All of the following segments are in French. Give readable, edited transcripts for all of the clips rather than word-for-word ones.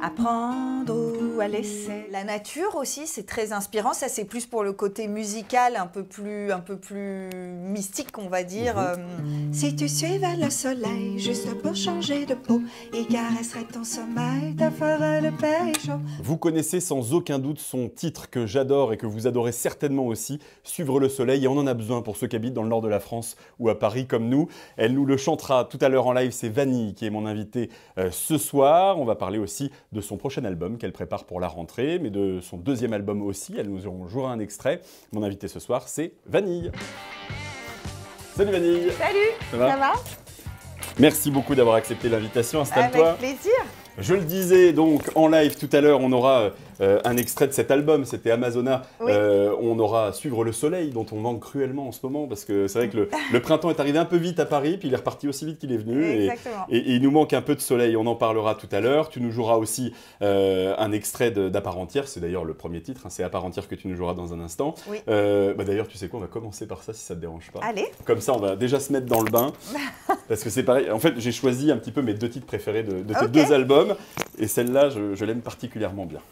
Apprendre ou à laisser. La nature aussi, c'est très inspirant. Ça, c'est plus pour le côté musical, un peu plus mystique, on va dire. Si tu suivais le soleil juste pour changer de peau, il caresserait ton sommeil, te ferait le pécho. Vous connaissez sans aucun doute son titre que j'adore et que vous adorez certainement aussi, Suivre le soleil. Et on en a besoin pour ceux qui habitent dans le nord de la France ou à Paris comme nous. Elle nous le chantera tout à l'heure en live. C'est Vanille qui est mon invitée ce soir. On va parler aussi de son prochain album qu'elle prépare pour la rentrée, mais de son deuxième album aussi. Elle nous en jouera un extrait. Mon invité ce soir, c'est Vanille. Salut Vanille. Salut, ça va? Merci beaucoup d'avoir accepté l'invitation. Installe-toi. Avec plaisir. Je le disais donc en live tout à l'heure, on aura un extrait de cet album, c'était Amazona. Oui. On aura Suivre le soleil, dont on manque cruellement en ce moment, parce que c'est vrai que le printemps est arrivé un peu vite à Paris, puis il est reparti aussi vite qu'il est venu. Exactement. Et il nous manque un peu de soleil, on en parlera tout à l'heure. Tu nous joueras aussi un extrait d'À part entière, c'est d'ailleurs le premier titre, hein, c'est À part entière que tu nous joueras dans un instant. Oui. D'ailleurs, tu sais quoi, on va commencer par ça si ça ne te dérange pas. Allez. Comme ça, on va déjà se mettre dans le bain, parce que c'est pareil. En fait, j'ai choisi un petit peu mes deux titres préférés de tes deux albums. Et celle-là, je l'aime particulièrement bien.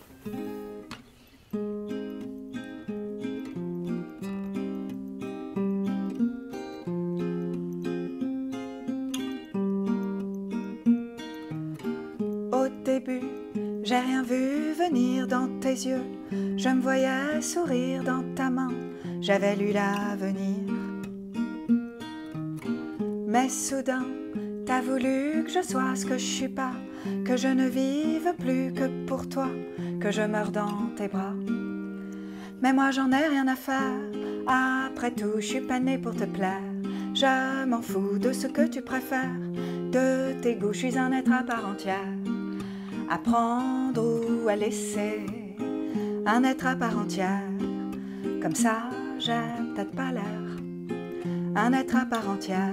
Au début, j'ai rien vu venir dans tes yeux. Je me voyais sourire dans ta main. J'avais lu l'avenir. Mais soudain, t'as voulu que je sois ce que je suis pas, que je ne vive plus que pour toi, que je meure dans tes bras. Mais moi j'en ai rien à faire, après tout je suis pas née pour te plaire. Je m'en fous de ce que tu préfères, de tes goûts, je suis un être à part entière. À prendre ou à laisser, un être à part entière. Comme ça j'ai peut-être pas l'air, un être à part entière.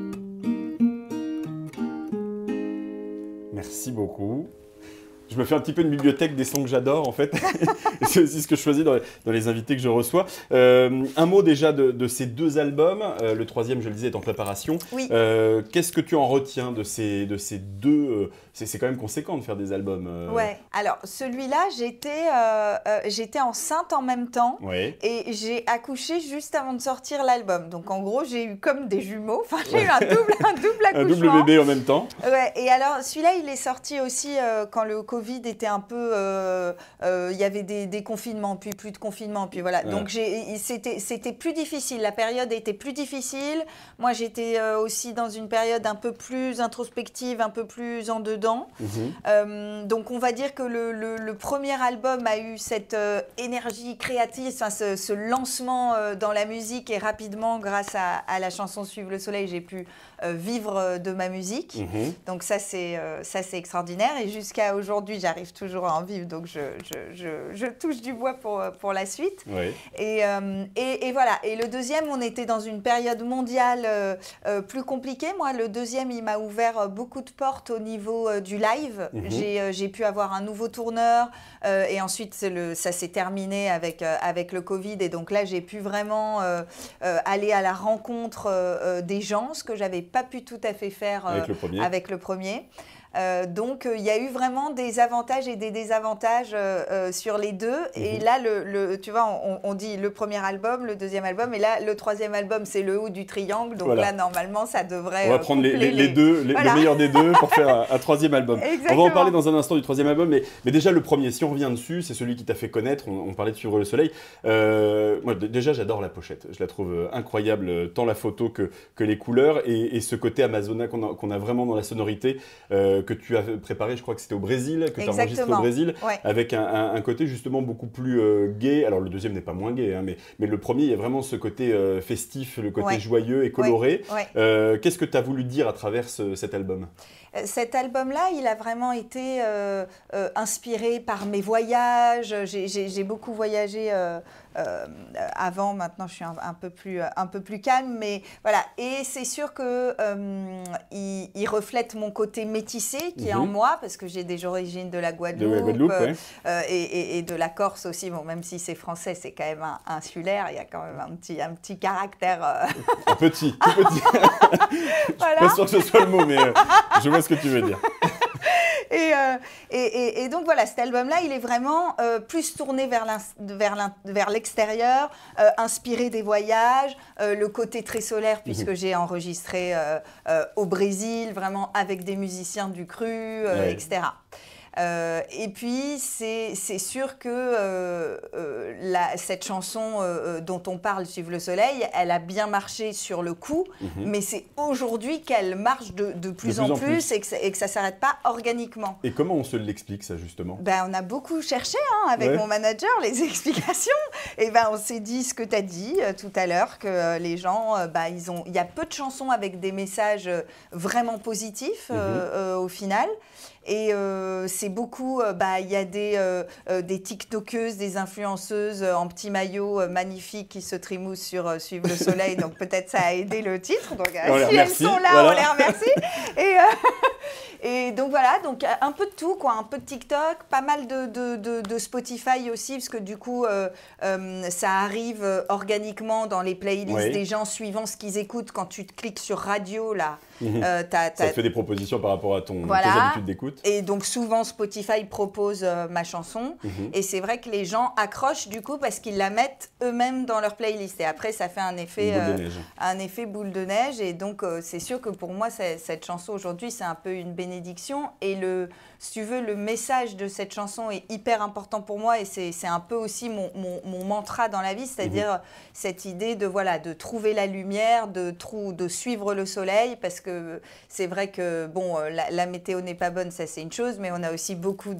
Merci beaucoup. Je me fais un petit peu une bibliothèque des sons que j'adore en fait. C'est aussi ce que je choisis dans les invités que je reçois. Un mot déjà de ces deux albums. Le troisième, je le disais, est en préparation. Oui. Qu'est-ce que tu en retiens de ces deux c'est quand même conséquent de faire des albums. Ouais. Alors celui-là, j'étais enceinte en même temps. Ouais. Et j'ai accouché juste avant de sortir l'album. Donc en gros, j'ai eu comme des jumeaux. Enfin, j'ai eu un double accouchement. Un double bébé en même temps. Ouais. Et alors celui-là, il est sorti aussi quand le Covid était un peu, il y avait des confinements, puis plus de confinement, puis voilà. Ouais. Donc c'était plus difficile. La période était plus difficile. Moi, j'étais aussi dans une période un peu plus introspective, un peu plus en dedans. Donc on va dire que le premier album a eu cette énergie créative, enfin, ce lancement dans la musique, et rapidement, grâce à la chanson Suivre le soleil, j'ai pu vivre de ma musique. Donc ça c'est extraordinaire, et jusqu'à aujourd'hui j'arrive toujours à en vivre, donc je touche du bois pour la suite. Oui. Et voilà. Et le deuxième, on était dans une période mondiale plus compliquée. Moi, le deuxième, il m'a ouvert beaucoup de portes au niveau du live. J'ai pu avoir un nouveau tourneur, et ensuite ça s'est terminé avec le Covid, et donc là j'ai pu vraiment aller à la rencontre des gens, ce que j'avais pas pu tout à fait faire avec le premier. Donc il y a eu vraiment des avantages et des désavantages sur les deux. Et là, tu vois, on dit le premier album, le deuxième album, et là, le troisième album, c'est le haut du triangle. Donc là, normalement, ça devrait... On va prendre les deux, le meilleur des deux pour faire un troisième album. Exactement. On va en parler dans un instant du troisième album, mais déjà le premier, si on revient dessus, c'est celui qui t'a fait connaître. On parlait de Suivre le soleil. Moi, déjà, j'adore la pochette. Je la trouve incroyable, tant la photo que les couleurs, et ce côté Amazona qu'on a vraiment dans la sonorité, que tu as préparé, je crois que c'était au Brésil, que tu as enregistré au Brésil, ouais. Avec un côté justement beaucoup plus gai. Alors le deuxième n'est pas moins gai, hein, mais le premier, il y a vraiment ce côté festif, le côté joyeux et coloré. Qu'est-ce que tu as voulu dire à travers cet album ? Cet album-là, il a vraiment été inspiré par mes voyages. J'ai beaucoup voyagé avant. Maintenant, je suis un peu plus calme, mais voilà. Et c'est sûr que il reflète mon côté métissé qui est en moi, parce que j'ai des origines de la Guadeloupe, et de la Corse aussi. Bon, même si c'est français, c'est quand même insulaire. Il y a quand même un petit caractère. Un petit, tout petit. Voilà. Je suis pas sûre que ce soit le mot, mais je vois ce que tu veux dire. Et donc voilà, cet album-là, il est vraiment plus tourné vers l'extérieur, inspiré des voyages, le côté très solaire, puisque j'ai enregistré au Brésil, vraiment avec des musiciens du cru, etc. Et puis, c'est sûr que cette chanson dont on parle, Suivre le soleil, elle a bien marché sur le coup, mais c'est aujourd'hui qu'elle marche de plus en plus et que ça ne s'arrête pas organiquement. Et comment on se l'explique, ça, justement? Ben, on a beaucoup cherché avec mon manager les explications. Et ben, on s'est dit ce que tu as dit tout à l'heure, que les gens, il y a peu de chansons avec des messages vraiment positifs au final. Et c'est beaucoup, il y a des TikTokeuses, des influenceuses en petit maillot magnifiques qui se trimoussent sur Suivre le soleil. Donc peut-être ça a aidé le titre. Donc si elles sont là, voilà. On les remercie. Et donc voilà, donc un peu de tout, quoi, un peu de TikTok, pas mal de Spotify aussi, parce que du coup, ça arrive organiquement dans les playlists des gens suivant ce qu'ils écoutent. Quand tu cliques sur radio, là, ça te fait des propositions par rapport à tes habitudes d'écoute. Et donc souvent, Spotify propose ma chanson. Et c'est vrai que les gens accrochent du coup parce qu'ils la mettent eux-mêmes dans leur playlist. Et après, ça fait un effet boule de neige. Et donc, c'est sûr que pour moi, cette chanson aujourd'hui, c'est un peu une bénédiction. Et si tu veux, le message de cette chanson est hyper important pour moi. Et c'est un peu aussi mon mantra dans la vie, c'est-à-dire cette idée de trouver la lumière, de suivre le soleil. Parce que c'est vrai que, bon, la météo n'est pas bonne, ça c'est une chose, mais on a aussi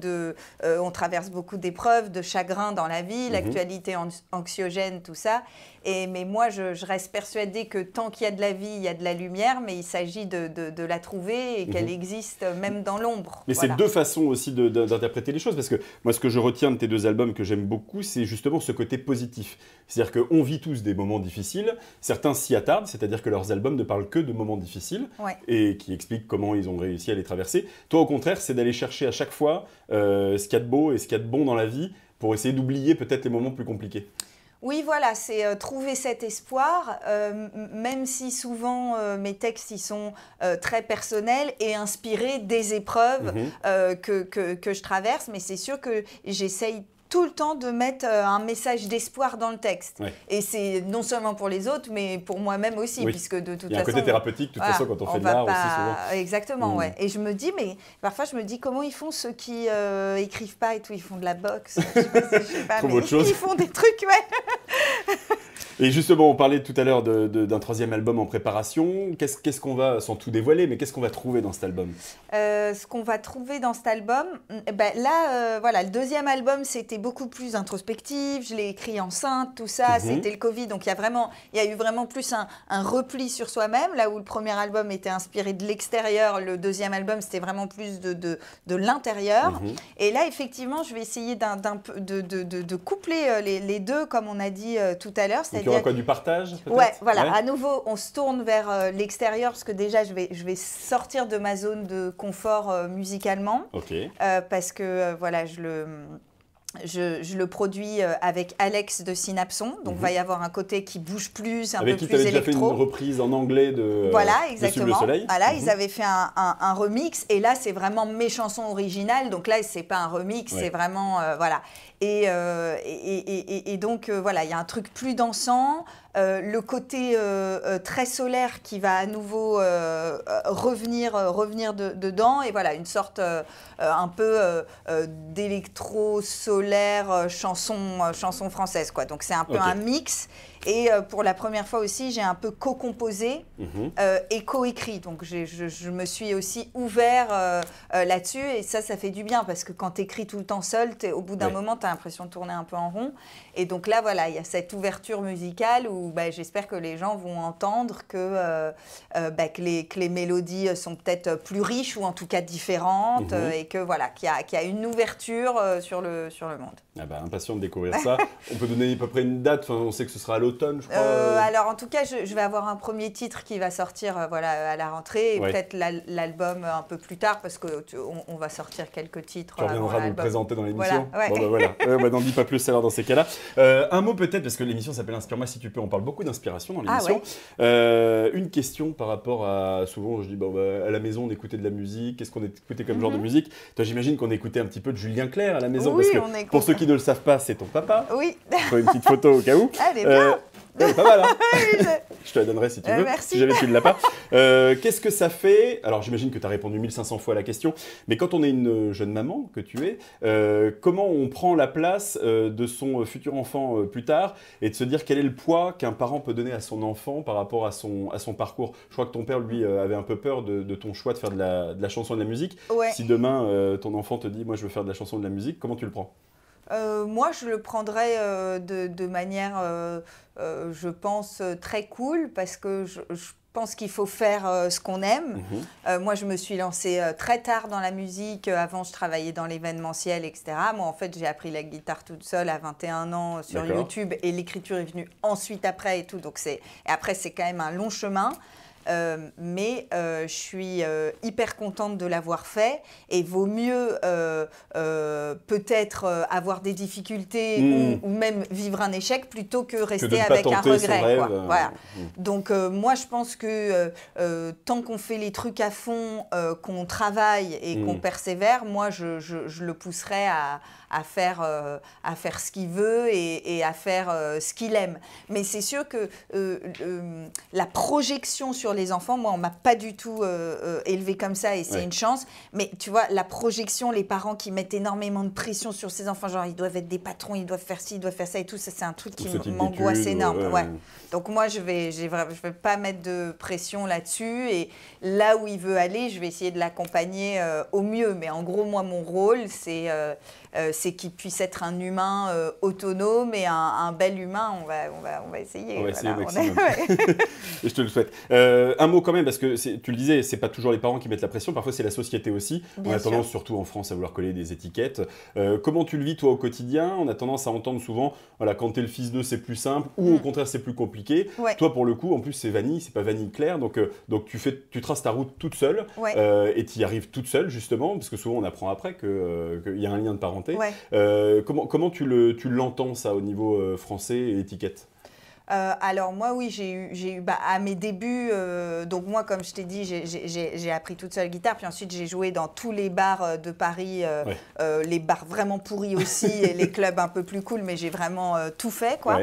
on traverse beaucoup d'épreuves, de chagrins dans la vie, l'actualité anxiogène, tout ça. Mais moi, je reste persuadée que tant qu'il y a de la vie, il y a de la lumière, mais il s'agit de la trouver et qu'elle existe même dans l'ombre. Mais c'est deux façons aussi d'interpréter les choses, parce que moi, ce que je retiens de tes deux albums que j'aime beaucoup, c'est justement ce côté positif. C'est-à-dire qu'on vit tous des moments difficiles, certains s'y attardent, c'est-à-dire que leurs albums ne parlent que de moments difficiles et qui expliquent comment ils ont réussi à les traverser. Toi, au contraire, c'est d'aller chercher à chaque fois ce qu'il y a de beau et ce qu'il y a de bon dans la vie pour essayer d'oublier peut-être les moments plus compliqués. Oui, voilà, c'est trouver cet espoir, même si souvent mes textes ils sont très personnels et inspirés des épreuves que je traverse, mais c'est sûr que j'essaye tout le temps de mettre un message d'espoir dans le texte. Et c'est non seulement pour les autres, mais pour moi-même aussi, puisque de toute façon... Il y a un côté thérapeutique, de toute façon, quand on fait de l'art aussi, souvent. Exactement, Et je me dis, mais parfois, je me dis, comment ils font ceux qui écrivent pas et tout, ils font de la boxe, je sais pas, mais ils font des trucs, Et justement, on parlait tout à l'heure d'un troisième album en préparation. Qu'est-ce qu'on va, sans tout dévoiler, mais qu'est-ce qu'on va trouver dans cet album? Ce qu'on va trouver dans cet album, voilà, le deuxième album, c'était beaucoup plus introspectif. Je l'ai écrit enceinte, tout ça. C'était le Covid, donc il y a eu vraiment plus un repli sur soi-même. Là où le premier album était inspiré de l'extérieur, le deuxième album, c'était vraiment plus de l'intérieur. Et là, effectivement, je vais essayer de coupler les deux, comme on a dit tout à l'heure. Il y aura quoi, du partage peut-être? Voilà. À nouveau, on se tourne vers l'extérieur parce que déjà, je vais sortir de ma zone de confort musicalement. Parce que, voilà, je le produis avec Alex de Synapson, donc il va y avoir un côté qui bouge plus, un peu plus électro. Avec qui tu avais déjà fait une reprise en anglais de Suivre le soleil. Voilà, ils avaient fait un remix, et là c'est vraiment mes chansons originales, donc là c'est pas un remix, c'est vraiment, voilà. Et donc, voilà, il y a un truc plus dansant, le côté très solaire qui va à nouveau revenir dedans, et voilà, une sorte un peu d'électro-solaire chanson française, quoi. Donc c'est un peu un mix. Et pour la première fois aussi, j'ai un peu co-composé et co-écrit. Donc je me suis aussi ouvert là-dessus, et ça fait du bien, parce que quand tu écris tout le temps seul, au bout d'un moment, tu as l'impression de tourner un peu en rond. Et donc là, voilà, il y a cette ouverture musicale où j'espère que les gens vont entendre que les mélodies sont peut-être plus riches, ou en tout cas différentes, et que voilà, qu'il y a une ouverture sur le monde. Impatient de découvrir ça. On peut donner à peu près une date, on sait que ce sera à l'automne. l'automne, je crois. Alors en tout cas, je vais avoir un premier titre qui va sortir voilà, à la rentrée et peut-être l'album un peu plus tard parce qu'on va sortir quelques titres. Tu reviendras nous le présenter dans l'émission. Voilà, bon, voilà. N'en dis pas plus alors dans ces cas-là. Un mot peut-être, parce que l'émission s'appelle Inspire-moi si tu peux. On parle beaucoup d'inspiration dans l'émission. Une question par rapport à, souvent je dis, à la maison on écoutait de la musique, qu'est-ce qu'on écoutait comme genre de musique? Toi j'imagine qu'on écoutait un petit peu de Julien Clerc à la maison, parce que pour ceux qui ne le savent pas, c'est ton papa. Oui. Je ferai une petite photo au cas où. Elle est bien. Elle est pas mal, hein. Je te la donnerai si tu veux, merci. si jamais tu ne l'as pas. Qu'est-ce que ça fait? Alors j'imagine que tu as répondu 1500 fois à la question, mais quand on est une jeune maman, que tu es, comment on prend la place de son futur enfant plus tard et de se dire quel est le poids qu'un parent peut donner à son enfant par rapport à son parcours? Je crois que ton père, lui, avait un peu peur de ton choix de faire de la chanson et de la musique. Ouais. Si demain, ton enfant te dit « moi je veux faire de la chanson et de la musique », comment tu le prends? Moi, je le prendrais de manière, je pense, très cool, parce que je pense qu'il faut faire ce qu'on aime. Moi, je me suis lancée très tard dans la musique. Avant, je travaillais dans l'événementiel, etc. Moi, en fait, j'ai appris la guitare toute seule à 21 ans sur YouTube, et l'écriture est venue ensuite après et tout. Donc et après, c'est quand même un long chemin. Mais je suis hyper contente de l'avoir fait, et vaut mieux peut-être avoir des difficultés ou même vivre un échec plutôt que rester avec un regret. Voilà. Donc moi je pense que tant qu'on fait les trucs à fond, qu'on travaille et qu'on persévère, moi je le pousserai à faire ce qu'il veut et à faire ce qu'il aime. Mais c'est sûr que la projection sur les enfants, moi on m'a pas du tout élevé comme ça, et c'est une chance. Mais tu vois, la projection, les parents qui mettent énormément de pression sur ces enfants, genre ils doivent être des patrons, ils doivent faire ci, ils doivent faire ça et tout, ça c'est un truc qui m'angoisse énorme. Donc moi je vais pas mettre de pression là-dessus, et là où il veut aller, je vais essayer de l'accompagner au mieux. Mais en gros, moi mon rôle c'est qu'il puisse être un humain autonome et un bel humain. On va essayer. On va essayer au maximum. Et je te le souhaite. Un mot quand même, parce que tu le disais, c'est pas toujours les parents qui mettent la pression, parfois c'est la société aussi. On a tendance, surtout en France, à vouloir coller des étiquettes. Comment tu le vis toi au quotidien? On a tendance à entendre souvent, voilà, quand t'es le fils d'eux, c'est plus simple, ou au contraire c'est plus compliqué. Toi pour le coup, en plus c'est vanille, c'est pas vanille claire, donc tu traces ta route toute seule, et tu y arrives toute seule justement, parce que souvent on apprend après qu'il y a un lien de parenté. Comment tu l'entends ça au niveau français et étiquette? Alors moi oui, j'ai eu à mes débuts, donc moi comme je t'ai dit, j'ai appris toute seule guitare, puis ensuite j'ai joué dans tous les bars de Paris, les bars vraiment pourris aussi, et les clubs un peu plus cool, mais j'ai vraiment tout fait quoi.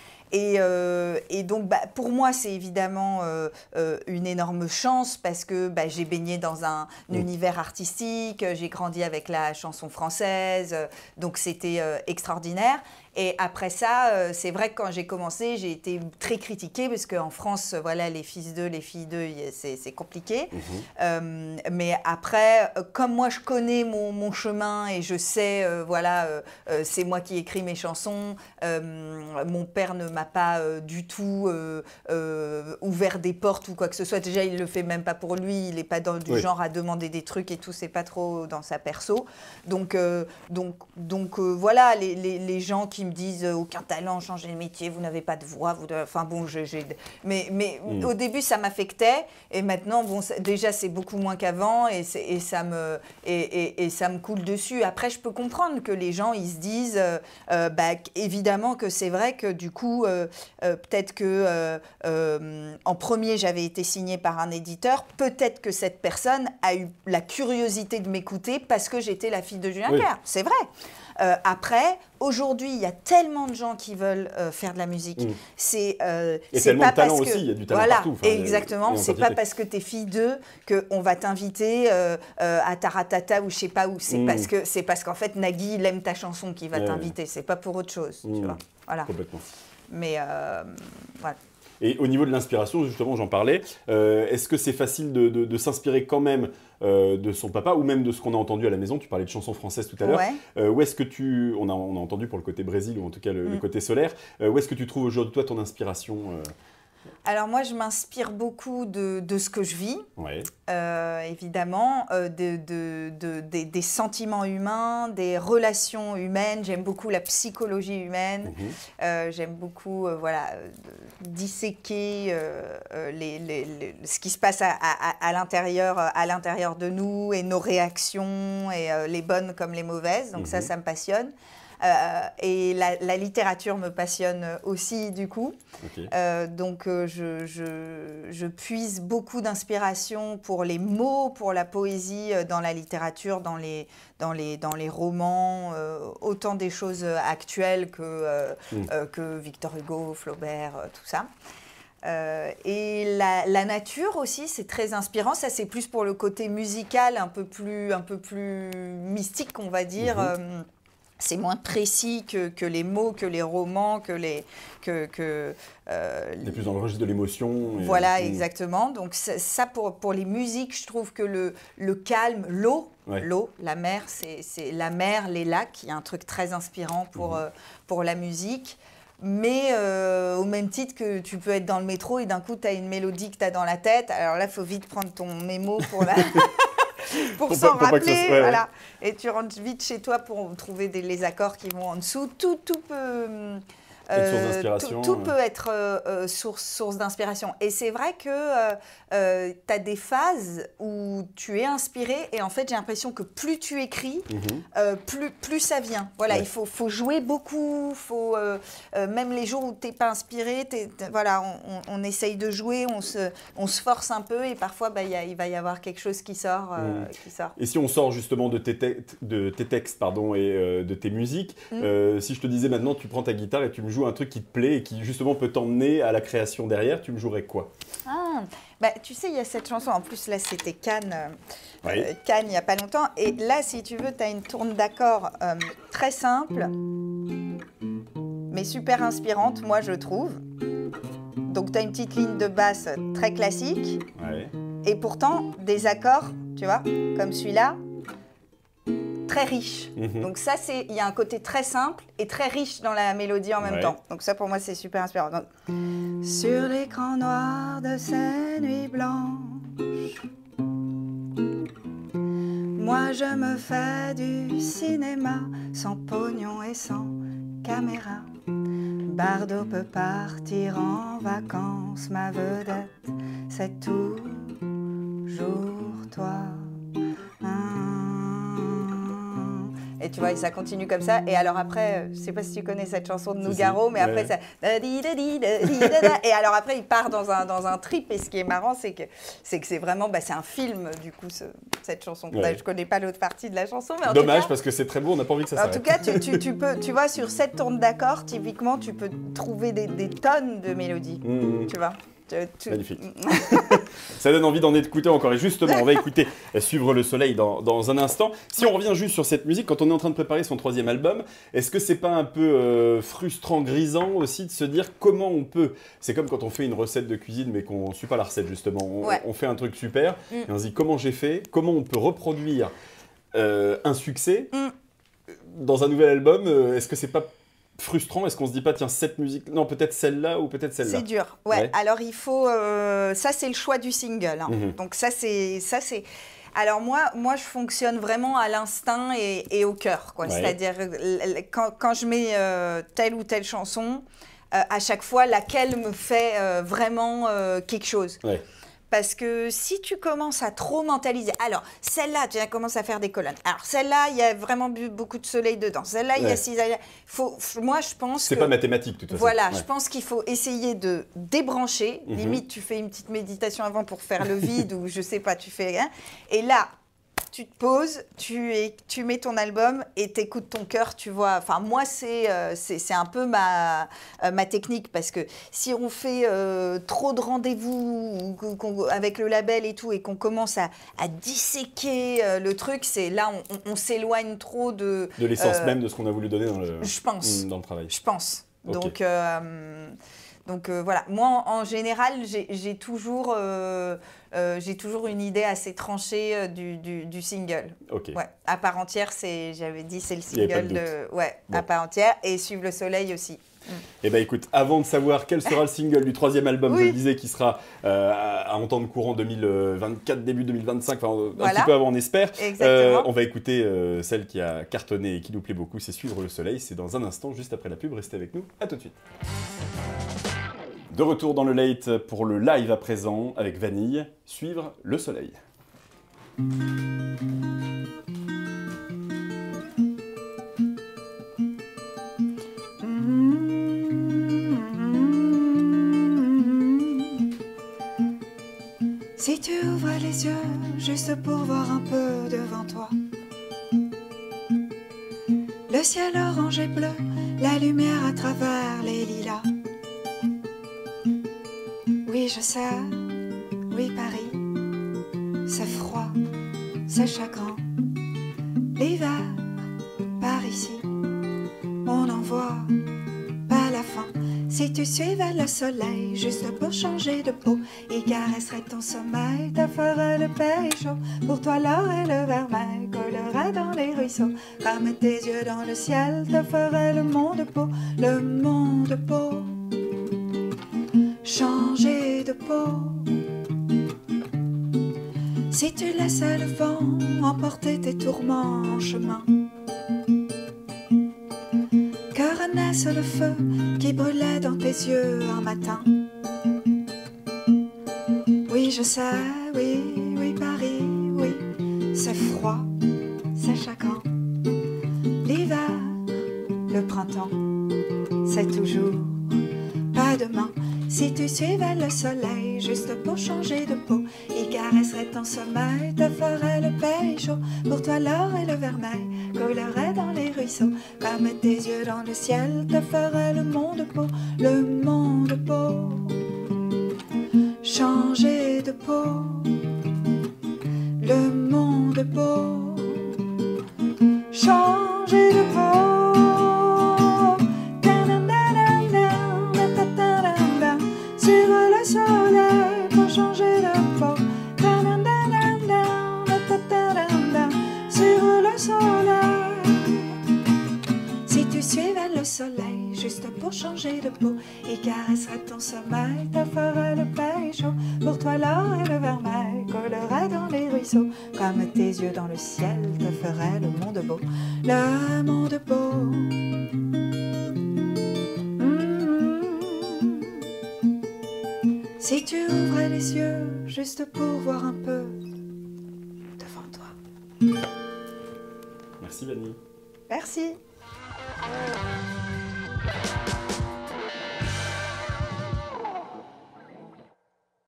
Et donc, pour moi, c'est évidemment une énorme chance, parce que j'ai baigné dans un univers artistique, j'ai grandi avec la chanson française, donc c'était extraordinaire. Et après ça, c'est vrai que quand j'ai commencé, j'ai été très critiquée, parce qu'en France, voilà, les fils d'eux, les filles d'eux, c'est compliqué. Mais après, comme moi, je connais mon chemin et je sais, voilà, c'est moi qui écris mes chansons. Mon père ne m'a pas du tout ouvert des portes ou quoi que ce soit. Déjà, il le fait même pas pour lui. Il n'est pas du genre à demander des trucs et tout. C'est pas trop dans sa perso. Donc voilà, les gens qui me disent aucun talent, changez de métier, vous n'avez pas de voix, enfin bon, mais au début ça m'affectait, et maintenant bon, déjà c'est beaucoup moins qu'avant, et ça me coule dessus. Après je peux comprendre que les gens ils se disent évidemment que c'est vrai que du coup peut-être que en premier j'avais été signée par un éditeur, peut-être que cette personne a eu la curiosité de m'écouter parce que j'étais la fille de Julien Clerc, c'est vrai. Après, aujourd'hui, il y a tellement de gens qui veulent faire de la musique. Et tellement de talent aussi, il y a du talent partout. Enfin, exactement, c'est pas parce que t'es fille d'eux qu'on va t'inviter à Taratata ou je sais pas où. C'est parce qu'en fait, Nagui, il aime ta chanson qu'il va t'inviter. C'est pas pour autre chose, tu vois. Voilà. Complètement. Mais voilà. Et au niveau de l'inspiration, justement, j'en parlais, est-ce que c'est facile de s'inspirer quand même de son papa, ou même de ce qu'on a entendu à la maison? Tu parlais de chansons françaises tout à l'heure. Où est-ce que on a entendu pour le côté Brésil, ou en tout cas le côté solaire, où est-ce que tu trouves aujourd'hui, toi, ton inspiration Alors moi, je m'inspire beaucoup de ce que je vis, Ouais. évidemment, des sentiments humains, des relations humaines. J'aime beaucoup la psychologie humaine. J'aime beaucoup disséquer ce qui se passe à l'intérieur de nous et nos réactions, et les bonnes comme les mauvaises. Donc ça me passionne. Et la littérature me passionne aussi, du coup. Okay. Donc, je puise beaucoup d'inspiration pour les mots, pour la poésie dans la littérature, dans les romans, autant des choses actuelles que Victor Hugo, Flaubert, tout ça. Et la nature aussi, c'est très inspirant. Ça, c'est plus pour le côté musical, un peu plus mystique, on va dire. C'est moins précis que les mots, que les romans, T'es plus dans le registre de l'émotion. Voilà, exactement. Donc ça pour les musiques, je trouve que le calme, l'eau, la mer, c'est la mer, les lacs, il y a un truc très inspirant pour la musique. Mais au même titre que tu peux être dans le métro et d'un coup, tu as une mélodie que tu as dans la tête. Alors là, il faut vite prendre ton mémo pour la... pour s'en rappeler, voilà. Et tu rentres vite chez toi pour trouver les accords qui vont en dessous. Tout peut... tout peut être source d'inspiration. Et c'est vrai que tu as des phases où tu es inspiré et en fait, j'ai l'impression que plus tu écris, plus ça vient. Voilà, il faut jouer beaucoup. Même les jours où tu n'es pas inspiré, voilà, on essaye de jouer, on se force un peu et parfois, il va y avoir quelque chose qui sort. Et si on sort justement de tes textes et de tes musiques, si je te disais maintenant, tu prends ta guitare et tu me joues un truc qui te plaît et qui justement peut t'emmener à la création derrière, tu me jouerais quoi? Tu sais, il y a cette chanson, en plus là c'était Cannes, Cannes il n'y a pas longtemps, et là si tu veux, tu as une tourne d'accords très simple, mais super inspirante, moi je trouve. Donc tu as une petite ligne de basse très classique, et pourtant des accords, tu vois, comme celui-là, très riche. Donc ça, il y a un côté très simple et très riche dans la mélodie en même temps. Donc ça, pour moi, c'est super inspirant. Donc, sur l'écran noir de ces nuits blanches, moi, je me fais du cinéma sans pognon et sans caméra. Bardot peut partir en vacances, ma vedette, c'est toujours toi. Et tu vois, et ça continue comme ça. Et alors après, je sais pas si tu connais cette chanson de Nougaro, mais après ça... Et alors après, il part dans un trip. Et ce qui est marrant, c'est que c'est vraiment... c'est un film, du coup, cette chanson. Je connais pas l'autre partie de la chanson. Mais dommage, parce que c'est très beau, on n'a pas envie que ça s'arrête. En tout cas, tu peux, tu vois, sur cette tourne d'accords, typiquement, tu peux trouver des tonnes de mélodies. Tu vois. Magnifique. Ça donne envie d'en écouter encore. Et justement, on va écouter Suivre le soleil dans un instant. Si on revient juste sur cette musique, quand on est en train de préparer son 3e album, est-ce que c'est pas un peu frustrant, grisant aussi de se dire comment on peut... C'est comme quand on fait une recette de cuisine mais qu'on ne suit pas la recette justement. On fait un truc super et on se dit comment j'ai fait, comment on peut reproduire un succès dans un nouvel album. Est-ce que c'est pas frustrant? Est-ce qu'on se dit pas, tiens, cette musique, non, peut-être celle-là ou peut-être celle-là? C'est dur, Alors, il faut... ça, c'est le choix du single. Donc, ça, c'est... Alors, moi, je fonctionne vraiment à l'instinct et au cœur, quoi. C'est-à-dire, quand je mets telle ou telle chanson, à chaque fois, laquelle me fait vraiment quelque chose. Parce que si tu commences à trop mentaliser, alors celle-là, tu commences à faire des colonnes. Alors celle-là, il y a vraiment beaucoup de soleil dedans. Celle-là, il y a 6... Moi, je pense que... C'est pas mathématique, de toute façon. Voilà, je pense qu'il faut essayer de débrancher. Limite, tu fais une petite méditation avant pour faire le vide ou je sais pas, tu fais... Et là, tu te poses, tu mets ton album et t'écoutes ton cœur, tu vois. Enfin, moi, c'est un peu ma technique parce que si on fait trop de rendez-vous avec le label et tout et qu'on commence à disséquer le truc, c'est là on s'éloigne trop de l'essence même de ce qu'on a voulu donner dans le travail. Je pense. Okay. Donc voilà, moi en général, j'ai toujours une idée assez tranchée du single. À part entière, j'avais dit, c'est le single à part entière, et Suivre le soleil aussi. Eh bien écoute, avant de savoir quel sera le single du 3e album, je le disais, qui sera à entendre courant 2024, début 2025, enfin un petit peu avant on espère, on va écouter celle qui a cartonné et qui nous plaît beaucoup, c'est Suivre le soleil. C'est dans un instant, juste après la pub, restez avec nous, à tout de suite. De retour dans le Late pour le live à présent avec Vanille, Suivre le soleil. Si tu ouvres les yeux juste pour voir un peu devant toi, le ciel orange et bleu, la lumière à travers les lilas. Oui, je sais, oui, Paris, c'est froid, c'est chagrin. L'hiver, par ici, on n'en voit pas la fin. Si tu suivais le soleil juste pour changer de peau, il caresserait ton sommeil, te ferait le pays chaud. Pour toi l'or et le vermeil collerait dans les ruisseaux. Comme tes yeux dans le ciel te ferait le monde beau, le monde beau. Changer de peau. Si tu laissais le vent emporter tes tourments en chemin, que renaisse le feu qui brûlait dans tes yeux un matin. Oui, je sais, oui, oui, Paris, oui, c'est froid, c'est chagrin. L'hiver, le printemps, c'est toujours pas demain. Si tu suivais le soleil juste pour changer de peau, il caresserait ton sommeil, te ferait le pays chaud. Pour toi l'or et le vermeil coulerait dans les ruisseaux. Comme tes yeux dans le ciel te ferait le monde beau, le monde beau. Changer de peau, le monde beau. Changer de peau. Suivre le soleil pour changer de peau. Suivre le soleil. Si tu suivais le soleil juste pour changer de peau, il caresserait ton sommeil, te ferait le pays chaud. Pour toi l'or et le vermeil collerait dans les ruisseaux. Comme tes yeux dans le ciel te ferait le monde beau, le monde beau. Si tu ouvrais les yeux juste pour voir un peu devant toi. Merci Vanille. Merci.